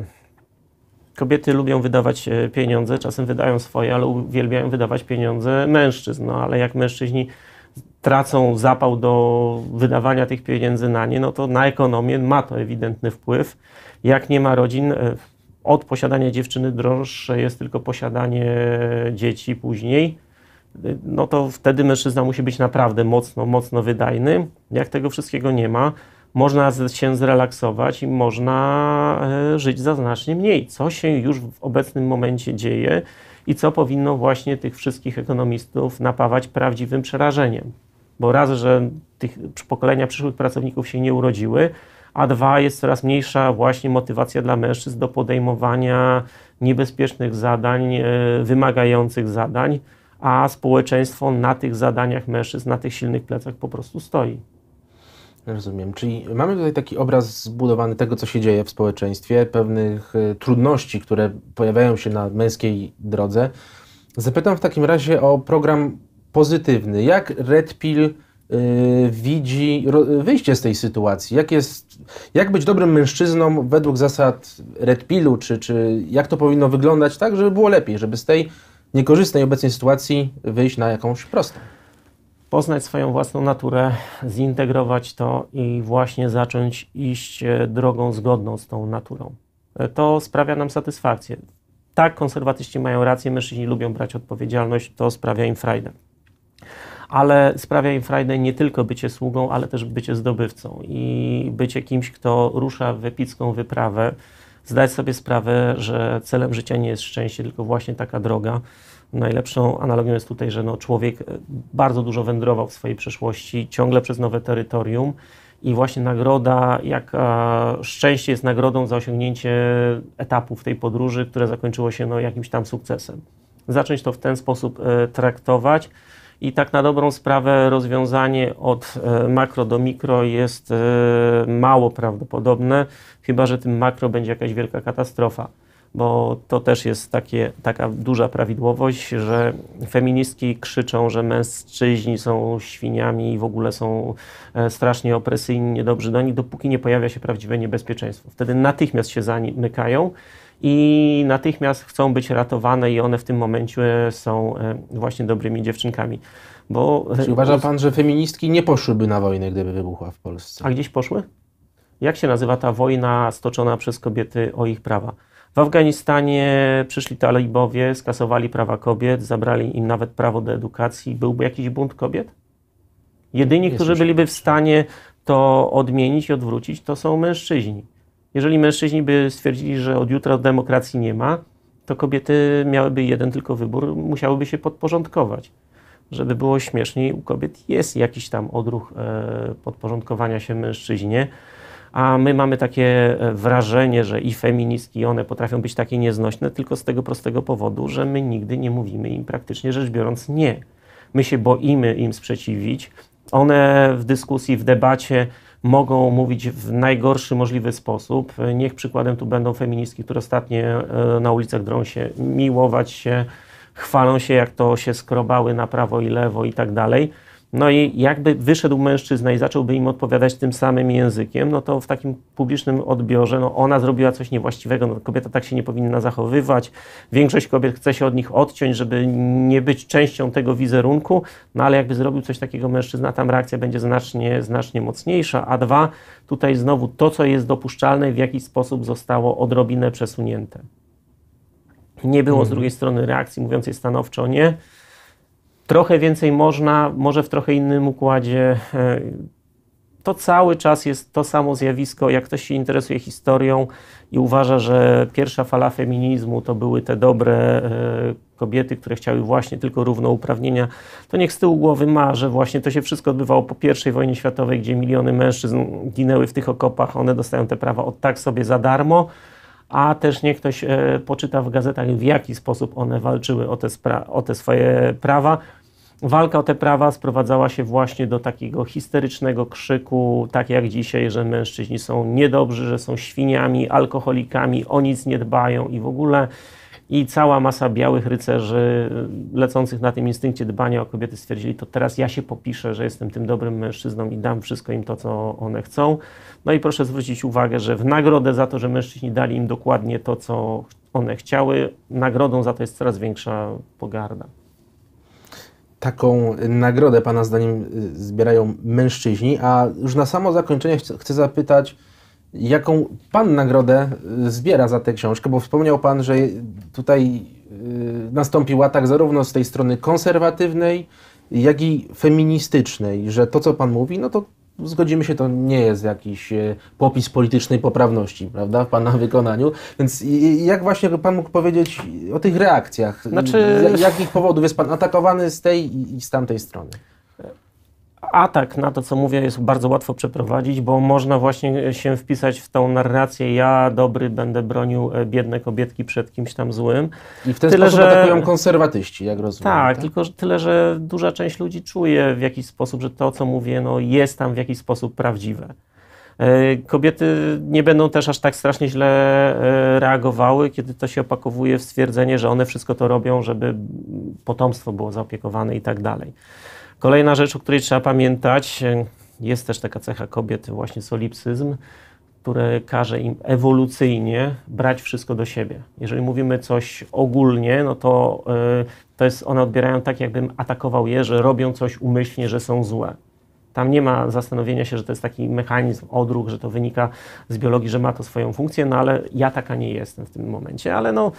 kobiety lubią wydawać pieniądze, czasem wydają swoje, ale uwielbiają wydawać pieniądze mężczyzn. No, ale jak mężczyźni tracą zapał do wydawania tych pieniędzy na nie, no to na ekonomię ma to ewidentny wpływ. Jak nie ma rodzin, od posiadania dziewczyny droższe jest tylko posiadanie dzieci później, no to wtedy mężczyzna musi być naprawdę mocno, mocno wydajny. Jak tego wszystkiego nie ma, można się zrelaksować i można żyć za znacznie mniej, co się już w obecnym momencie dzieje i co powinno właśnie tych wszystkich ekonomistów napawać prawdziwym przerażeniem. Bo raz, że tych pokolenia przyszłych pracowników się nie urodziły, a dwa, jest coraz mniejsza właśnie motywacja dla mężczyzn do podejmowania niebezpiecznych zadań, wymagających zadań, a społeczeństwo na tych zadaniach mężczyzn, na tych silnych plecach po prostu stoi. Rozumiem. Czyli mamy tutaj taki obraz zbudowany tego, co się dzieje w społeczeństwie, pewnych y, trudności, które pojawiają się na męskiej drodze. Zapytam w takim razie o program pozytywny. Jak Red Pill y, widzi ro, wyjście z tej sytuacji? Jak, jest, jak być dobrym mężczyzną według zasad Red Pillu? Czy, czy jak to powinno wyglądać tak, żeby było lepiej, żeby z tej niekorzystnej obecnej sytuacji wyjść na jakąś prostą? Poznać swoją własną naturę, zintegrować to i właśnie zacząć iść drogą zgodną z tą naturą. To sprawia nam satysfakcję. Tak, konserwatyści mają rację, mężczyźni lubią brać odpowiedzialność, to sprawia im frajdę. Ale sprawia im frajdę nie tylko bycie sługą, ale też bycie zdobywcą i bycie kimś, kto rusza w epicką wyprawę, zdać sobie sprawę, że celem życia nie jest szczęście, tylko właśnie taka droga. Najlepszą analogią jest tutaj, że no człowiek bardzo dużo wędrował w swojej przeszłości, ciągle przez nowe terytorium i właśnie nagroda, jak szczęście jest nagrodą za osiągnięcie etapu w tej podróży, które zakończyło się no, jakimś tam sukcesem. Zacząć to w ten sposób e, traktować i tak na dobrą sprawę rozwiązanie od e, makro do mikro jest e, mało prawdopodobne, chyba że tym makro będzie jakaś wielka katastrofa. Bo to też jest takie, taka duża prawidłowość, że feministki krzyczą, że mężczyźni są świniami i w ogóle są strasznie opresyjni, niedobrzy do nich, dopóki nie pojawia się prawdziwe niebezpieczeństwo. Wtedy natychmiast się zamykają i natychmiast chcą być ratowane i one w tym momencie są właśnie dobrymi dziewczynkami. Bo Czy uważa Pan, że feministki nie poszłyby na wojnę, gdyby wybuchła w Polsce? A gdzieś poszły? Jak się nazywa ta wojna stoczona przez kobiety o ich prawa? W Afganistanie przyszli talibowie, skasowali prawa kobiet, zabrali im nawet prawo do edukacji. Byłby jakiś bunt kobiet? Jedyni, którzy byliby w stanie to odmienić i odwrócić, to są mężczyźni. Jeżeli mężczyźni by stwierdzili, że od jutra demokracji nie ma, to kobiety miałyby jeden tylko wybór, musiałyby się podporządkować. Żeby było śmieszniej, u kobiet jest jakiś tam odruch e, podporządkowania się mężczyźnie, a my mamy takie wrażenie, że i feministki, one potrafią być takie nieznośne tylko z tego prostego powodu, że my nigdy nie mówimy im praktycznie rzecz biorąc nie. My się boimy im sprzeciwić. One w dyskusji, w debacie mogą mówić w najgorszy możliwy sposób. Niech przykładem tu będą feministki, które ostatnio na ulicach drą się, miłować się, chwalą się, jak to się skrobały na prawo i lewo i tak dalej. No i jakby wyszedł mężczyzna i zacząłby im odpowiadać tym samym językiem, no to w takim publicznym odbiorze, no ona zrobiła coś niewłaściwego, no kobieta tak się nie powinna zachowywać. Większość kobiet chce się od nich odciąć, żeby nie być częścią tego wizerunku, no ale jakby zrobił coś takiego mężczyzna, tam reakcja będzie znacznie, znacznie mocniejsza. A dwa, tutaj znowu to, co jest dopuszczalne, w jakiś sposób zostało odrobinę przesunięte. Nie było z drugiej strony reakcji mówiącej stanowczo nie. Trochę więcej można, może w trochę innym układzie. To cały czas jest to samo zjawisko. Jak ktoś się interesuje historią i uważa, że pierwsza fala feminizmu to były te dobre kobiety, które chciały właśnie tylko równouprawnienia, to niech z tyłu głowy ma, że właśnie to się wszystko odbywało po pierwszej wojnie światowej, gdzie miliony mężczyzn ginęły w tych okopach, one dostają te prawa od tak sobie za darmo. A też niech ktoś e, poczyta w gazetach, w jaki sposób one walczyły o te, o te swoje prawa. Walka o te prawa sprowadzała się właśnie do takiego histerycznego krzyku, tak jak dzisiaj, że mężczyźni są niedobrzy, że są świniami, alkoholikami, o nic nie dbają i w ogóle. I cała masa białych rycerzy lecących na tym instynkcie dbania o kobiety stwierdzili, to teraz ja się popiszę, że jestem tym dobrym mężczyzną i dam wszystko im to, co one chcą. No i proszę zwrócić uwagę, że w nagrodę za to, że mężczyźni dali im dokładnie to, co one chciały, nagrodą za to jest coraz większa pogarda. Taką nagrodę Pana zdaniem zbierają mężczyźni, a już na samo zakończenie chcę zapytać, jaką Pan nagrodę zbiera za tę książkę, bo wspomniał Pan, że tutaj nastąpił atak zarówno z tej strony konserwatywnej, jak i feministycznej, że to, co Pan mówi, no to zgodzimy się, to nie jest jakiś popis politycznej poprawności, prawda, w Pana wykonaniu. Więc jak właśnie Pan mógł powiedzieć o tych reakcjach? Znaczy... Z jakich powodów jest Pan atakowany z tej i z tamtej strony? Atak na to, co mówię, jest bardzo łatwo przeprowadzić, bo można właśnie się wpisać w tą narrację, ja dobry będę bronił biedne kobietki przed kimś tam złym. I w ten tyle, sposób że... atakują konserwatyści, jak rozumiem. Tak, tak, tylko że tyle, że duża część ludzi czuje w jakiś sposób, że to, co mówię, no, jest tam w jakiś sposób prawdziwe. Kobiety nie będą też aż tak strasznie źle reagowały, kiedy to się opakowuje w stwierdzenie, że one wszystko to robią, żeby potomstwo było zaopiekowane i tak dalej. Kolejna rzecz, o której trzeba pamiętać, jest też taka cecha kobiet, właśnie solipsyzm, które każe im ewolucyjnie brać wszystko do siebie. Jeżeli mówimy coś ogólnie, no to, yy, to jest, one odbierają tak, jakbym atakował je, że robią coś umyślnie, że są złe. Tam nie ma zastanowienia się, że to jest taki mechanizm, odruch, że to wynika z biologii, że ma to swoją funkcję, no ale ja taka nie jestem w tym momencie, ale no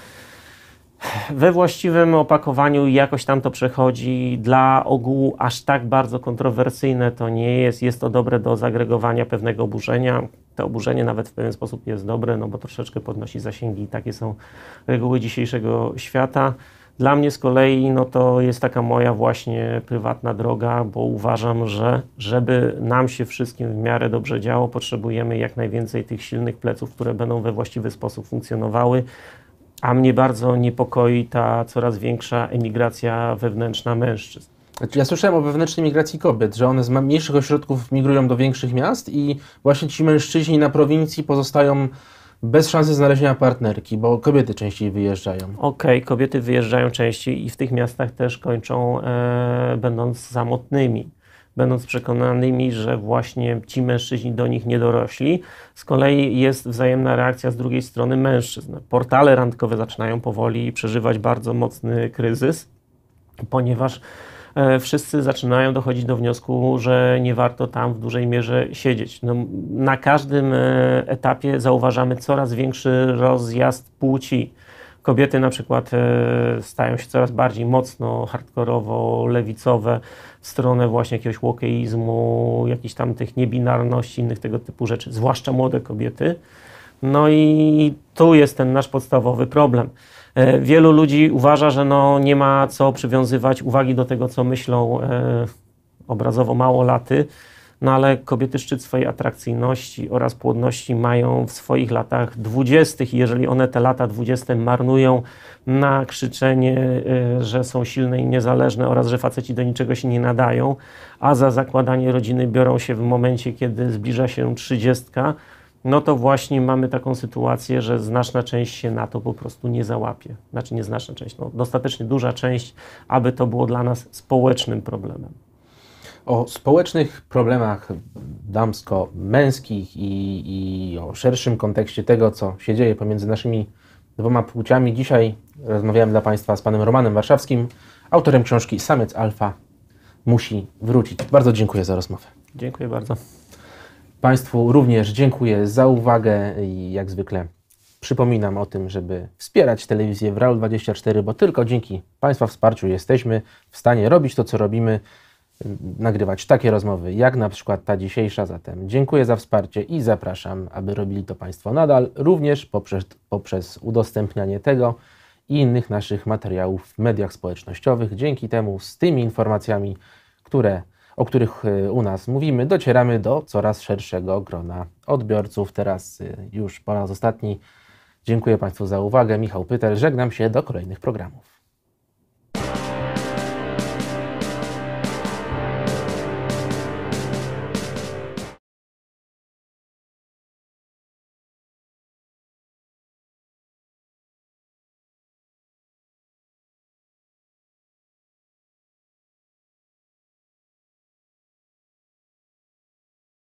we właściwym opakowaniu jakoś tam to przechodzi. Dla ogółu aż tak bardzo kontrowersyjne to nie jest. Jest to dobre do zagregowania pewnego oburzenia. To oburzenie nawet w pewien sposób jest dobre, no bo troszeczkę podnosi zasięgi i takie są reguły dzisiejszego świata. Dla mnie z kolei no to jest taka moja właśnie prywatna droga, bo uważam, że żeby nam się wszystkim w miarę dobrze działo, potrzebujemy jak najwięcej tych silnych pleców, które będą we właściwy sposób funkcjonowały. A mnie bardzo niepokoi ta coraz większa emigracja wewnętrzna mężczyzn. Ja słyszałem o wewnętrznej migracji kobiet, że one z mniejszych ośrodków migrują do większych miast i właśnie ci mężczyźni na prowincji pozostają bez szansy znalezienia partnerki, bo kobiety częściej wyjeżdżają. Okej, okay, kobiety wyjeżdżają częściej i w tych miastach też kończą e, będąc samotnymi. Będąc przekonanymi, że właśnie ci mężczyźni do nich nie dorośli. Z kolei jest wzajemna reakcja z drugiej strony mężczyzn. Portale randkowe zaczynają powoli przeżywać bardzo mocny kryzys, ponieważ e, wszyscy zaczynają dochodzić do wniosku, że nie warto tam w dużej mierze siedzieć. No, na każdym e, etapie zauważamy coraz większy rozjazd płci. Kobiety na przykład e, stają się coraz bardziej mocno, hardkorowo, lewicowe w stronę właśnie jakiegoś łokeizmu, jakichś tam tych niebinarności, innych tego typu rzeczy, zwłaszcza młode kobiety. No i tu jest ten nasz podstawowy problem. E, Wielu ludzi uważa, że no nie ma co przywiązywać uwagi do tego, co myślą e, obrazowo małolaty, no ale kobiety szczyt swojej atrakcyjności oraz płodności mają w swoich latach dwudziestych i jeżeli one te lata dwudzieste marnują na krzyczenie, e, że są silne i niezależne oraz że faceci do niczego się nie nadają, a za zakładanie rodziny biorą się w momencie, kiedy zbliża się trzydziestka, no to właśnie mamy taką sytuację, że znaczna część się na to po prostu nie załapie. Znaczy nie znaczna część, no dostatecznie duża część, aby to było dla nas społecznym problemem. O społecznych problemach damsko-męskich i, i o szerszym kontekście tego, co się dzieje pomiędzy naszymi dwoma płciami. Dzisiaj rozmawiałem dla Państwa z panem Romanem Warszawskim, autorem książki Samiec Alfa musi wrócić. Bardzo dziękuję za rozmowę. Dziękuję bardzo. Państwu również dziękuję za uwagę i jak zwykle przypominam o tym, żeby wspierać telewizję w Realu dwadzieścia cztery, bo tylko dzięki Państwa wsparciu jesteśmy w stanie robić to, co robimy, nagrywać takie rozmowy, jak na przykład ta dzisiejsza. Zatem dziękuję za wsparcie i zapraszam, aby robili to Państwo nadal, również poprzez, poprzez udostępnianie tego i innych naszych materiałów w mediach społecznościowych. Dzięki temu z tymi informacjami, które, o których u nas mówimy, docieramy do coraz szerszego grona odbiorców. Teraz już po raz ostatni dziękuję Państwu za uwagę. Michał Pytel, żegnam się do kolejnych programów.